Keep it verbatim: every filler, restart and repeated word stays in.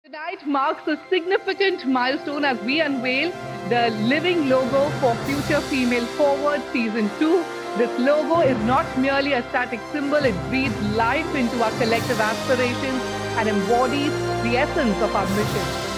Tonight marks a significant milestone as we unveil the living logo for Future Female Forward Season two. This logo is not merely a static symbol, it breathes life into our collective aspirations and embodies the essence of our mission.